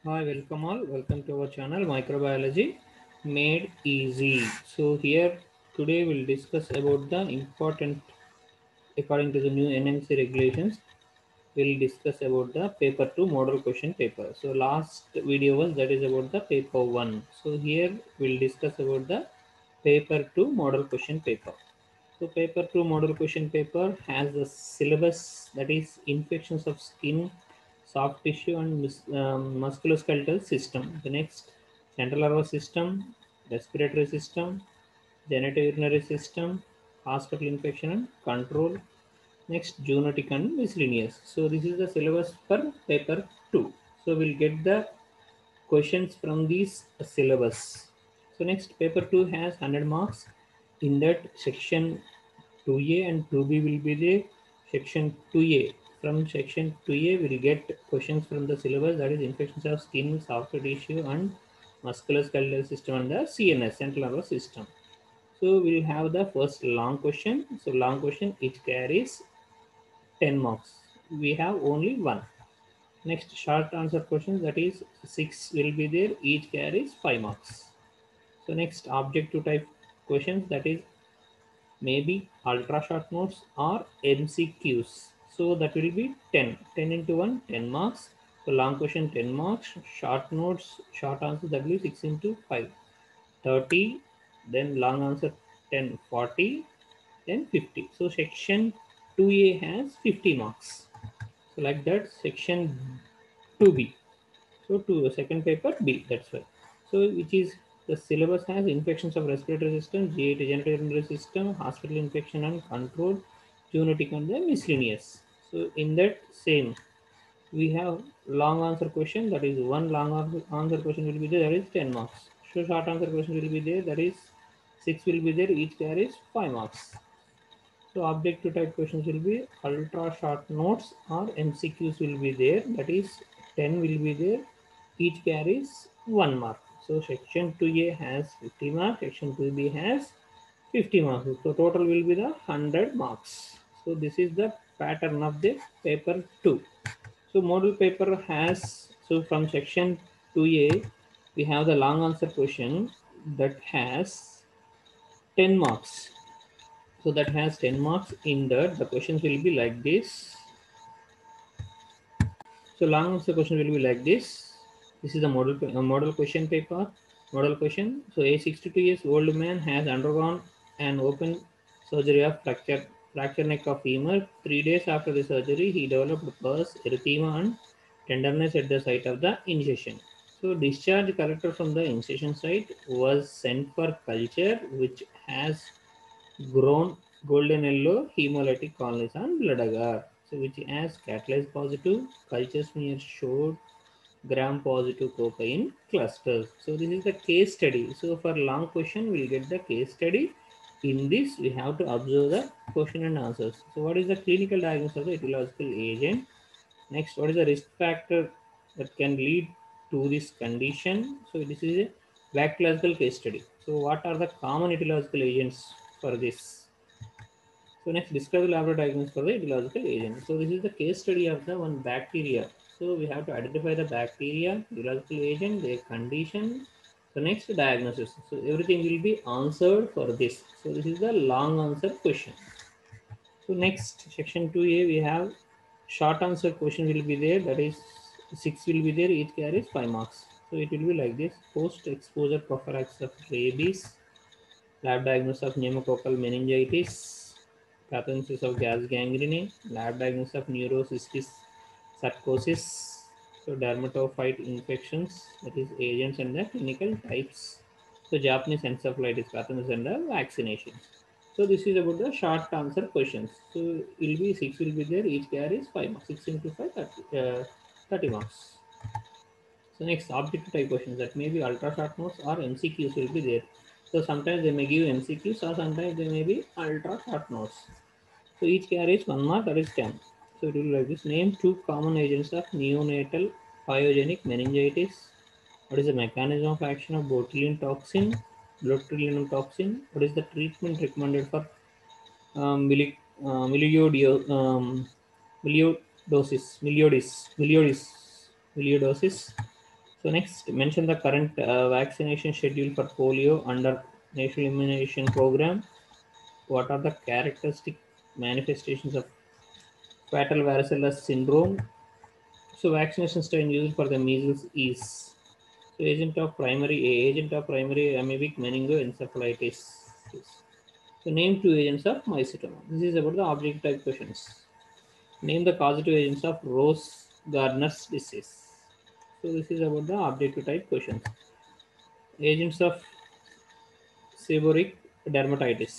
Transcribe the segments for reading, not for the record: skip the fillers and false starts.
Hi, welcome all. Welcome to our channel Microbiology Made Easy. So here today we'll discuss about the important according to the new NMC regulations. We'll discuss about the paper 2 model question paper. So last video was that is about the paper 1. So here we'll discuss about the paper 2 model question paper. So paper 2 model question paper has the syllabus that is infections of skin, soft tissue and musculoskeletal system. The next central nervous system, respiratory system, genitourinary system, hospital infection and control. Next zoonotic and miscellaneous. So this is the syllabus for paper 2. So we'll get the questions from these syllabus. So next paper 2 has 100 marks. In that section 2A and 2B will be the section 2A. From section 2A we will get questions from the syllabus that is infections of skin, soft tissue and musculoskeletal system and the CNS, central nervous system. So we'll have the first long question. So long question it carries 10 marks. We have only one. Next short answer questions that is 6 will be there, each carries 5 marks. So next objective type questions that is maybe ultra short notes or MCQs. So that will be 10. 10 into 1, 10 marks. So long question 10 marks, short notes, short answer that will be 6 into 5, 30, then long answer 10, 40, then 50. So section 2A has 50 marks. So like that section 2B. So to second paper B, that's why. So which is the syllabus has infections of respiratory system, GI genital system, hospital infection and control, zoonotic and the miscellaneous. So in that same we have long answer question, that is one long answer question will be there, that is 10 marks. So short answer question will be there, that is 6 will be there, each carries 5 marks. So objective type questions will be ultra short notes or MCQs will be there, that is 10 will be there, each carries 1 mark. So section 2A has 50 marks, section 2B has 50 marks. So total will be the 100 marks. So this is the pattern of the paper 2. So model paper has, so from section 2A we have the long answer question that has 10 marks. So that has 10 marks. In that the questions will be like this. So long answer question will be like this. This is the model question paper. Model question. So a 62 years old man has undergone an open surgery of fracture neck of femur. 3 days after the surgery, he developed pus, erythema, and tenderness at the site of the incision. So discharge collected from the incision site was sent for culture, which has grown golden yellow hemolytic colonies on blood agar. So which has catalyzed positive culture smear showed gram positive cocaine clusters. So this is the case study. So for long question we'll get the case study. In this we have to observe the question and answers. So what is the clinical diagnosis of the etiological agent? Next, what is the risk factor that can lead to this condition? So this is a bacteriological case study. So what are the common etiological agents for this? So next, describe the laboratory diagnosis for the etiological agent. So this is the case study of the one bacteria. So we have to identify the bacteria, etiological agent, their condition. The next diagnosis. So everything will be answered for this. So this is the long answer question. So next section 2A we have short answer question will be there, that is 6 will be there, each carries 5 marks. So it will be like this: post exposure prophylaxis of rabies, lab diagnosis of pneumococcal meningitis, pathogenesis of gas gangrene, lab diagnosis of neurocystis sarcosis, so dermatophyte infections, that is agents and the clinical types. So Japanese encephalitis pathogens and the vaccinations. So this is about the short answer questions. So it will be 6 will be there, each carries 5 marks. 6 into 5, 30 marks. So next objective type questions, that may be ultra short notes or MCQs will be there. So sometimes they may give MCQs or sometimes they may be ultra short notes. So each carries 1 mark, that is 10. So it will be like this: name 2 common agents of neonatal pyogenic meningitis. What is the mechanism of action of botulinum toxin, botulinum toxin? What is the treatment recommended for um, mili- uh, miliodio, miliodosis, miliodosis? So next, mention the current vaccination schedule for polio under National Immunization Program. What are the characteristic manifestations of fatal varicella syndrome? So vaccination strain used for the measles is so agent of primary amoebic meningoencephalitis. So name two agents of mycetoma. This is about the object type questions. Name the causative agents of Rose Gardner's disease. So this is about the objective type questions. Agents of seborrheic dermatitis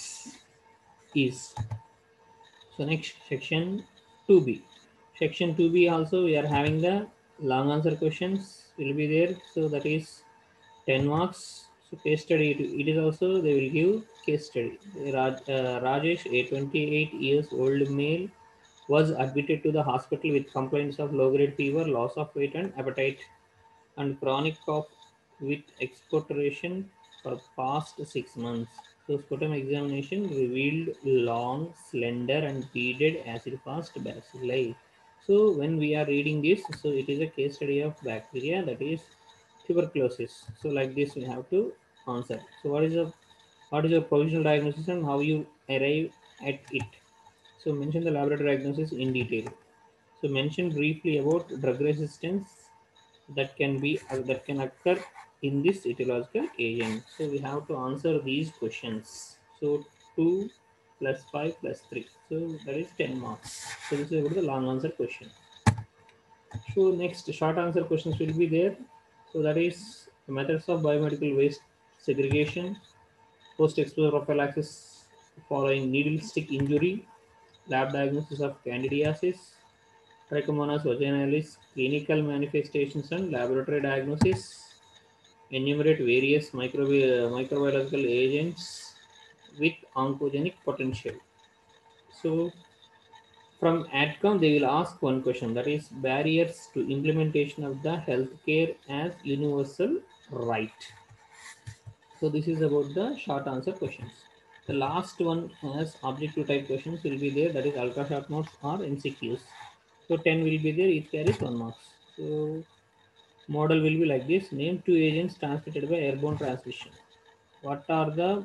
is. So next section 2b. Section 2b also we are having the long answer questions will be there. So that is 10 marks. So case study it is also they will give case study. Rajesh, a 28 years old male, was admitted to the hospital with complaints of low grade fever, loss of weight and appetite, and chronic cough with expectoration for past 6 months. So sputum examination revealed long, slender and beaded acid-fast bacilli. So when we are reading this, so it is a case study of bacteria that is tuberculosis. So like this we have to answer. So what is your provisional diagnosis and how you arrive at it? So mention the laboratory diagnosis in detail. So mention briefly about drug resistance that can occur in this etiological agent. So we have to answer these questions. So 2 plus 5 plus 3. So that is 10 marks. So this is about the long answer question. So next short answer questions will be there. So that is the methods of biomedical waste segregation, post-exposure prophylaxis following needle stick injury, lab diagnosis of candidiasis, Trichomonas vaginalis, clinical manifestations and laboratory diagnosis, enumerate various microbiological agents with oncogenic potential. So from AdCom, they will ask one question that is barriers to implementation of the healthcare as universal right. So this is about the short answer questions. The last one has objective type questions will be there that is ultra short notes or MCQs. So 10 will be there, each carries 1 marks. So model will be like this. Name two agents transmitted by airborne transmission. What are the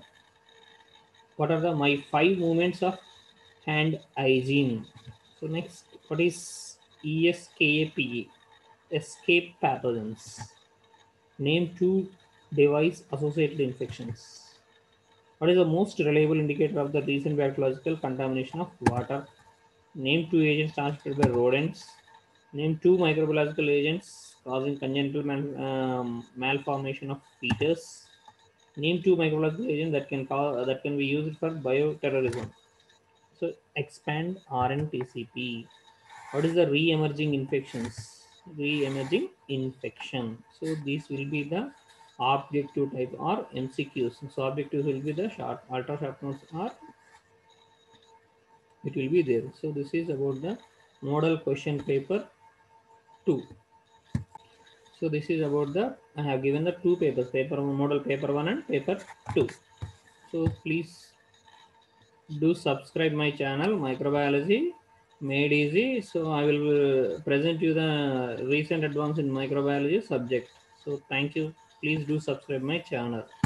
my five movements of hand hygiene? So next, what is ESKAPE? Escape pathogens. Name two device associated infections. What is the most reliable indicator of the recent bacteriological contamination of water? Name two agents transmitted by rodents. Name two microbiological agents causing congenital malformation of fetus. Name two microbiological agents that can be used for bioterrorism. So expand RNTCP. What is the re-emerging infections? Re-emerging infection. So these will be the objective type or MCQs. So objectives will be the short, ultra short notes or it will be there. So this is about the model question paper 2. So this is about the I have given the two papers, paper model paper 1 and paper 2. So please do subscribe my channel Microbiology Made Easy. So I will present you the recent advance in microbiology subject. So thank you. Please do subscribe my channel.